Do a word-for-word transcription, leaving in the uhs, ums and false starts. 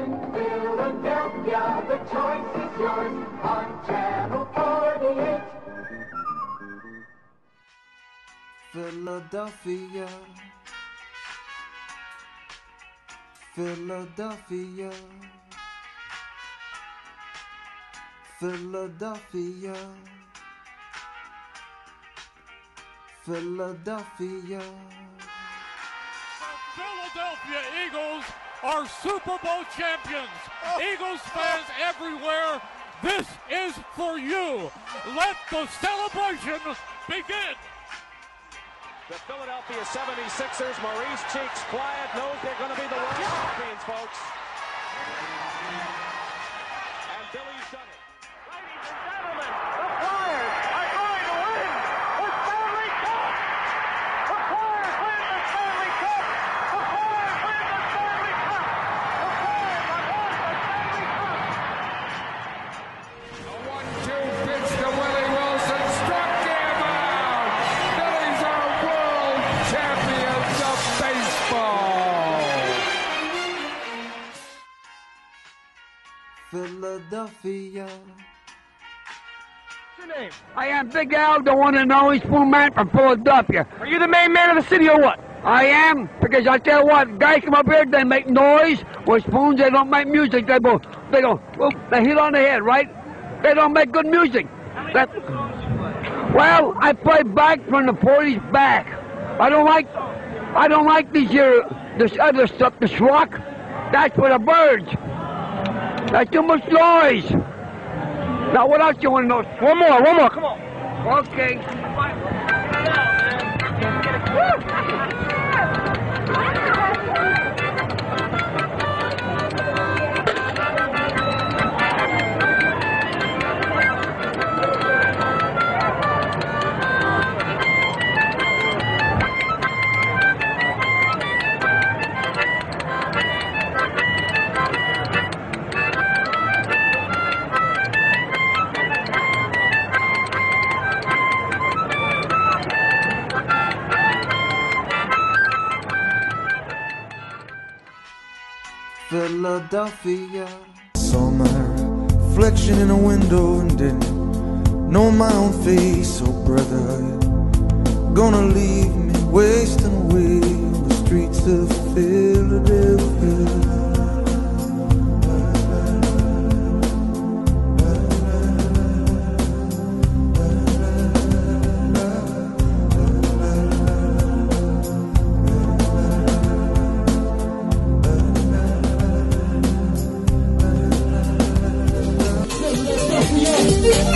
In Philadelphia, the choice is yours on Channel forty-eight. Philadelphia, Philadelphia, Philadelphia, Philadelphia. Philadelphia Eagles are Super Bowl champions. Eagles fans everywhere, this is for you. Let the celebration begin. The Philadelphia seventy-sixers, Maurice Cheeks, quiet, knows they're going to be the world champions, folks. And Billy's done it. Ladies and gentlemen, the Flyers are going to win the Stanley Cup. The Flyers win the Stanley Cup. The Flyers win the Stanley Cup. The Flyers have won the Stanley Cup. A one two pitch to Willie Wilson, struck him out. Phillies are world champions of baseball. Philadelphia. What's your name? I am Big Al, the one and only Spoon Man from Philadelphia. Are you the main man of the city or what? I am, because I tell you what, guys come up here, they make noise. With spoons, they don't make music. They go, they go, whoop, they hit on the head, right? They don't make good music. That, well, I play back from the forties back. I don't like, I don't like these here, this other stuff, this rock. That's for the birds. That's too much noise. Now, what else you want to know? One more, one more, come on. Okay. Philadelphia. Saw my reflection in a window and didn't know my own face. Oh brother, you're gonna leave me wasting away on the streets of Philadelphia. Yeah.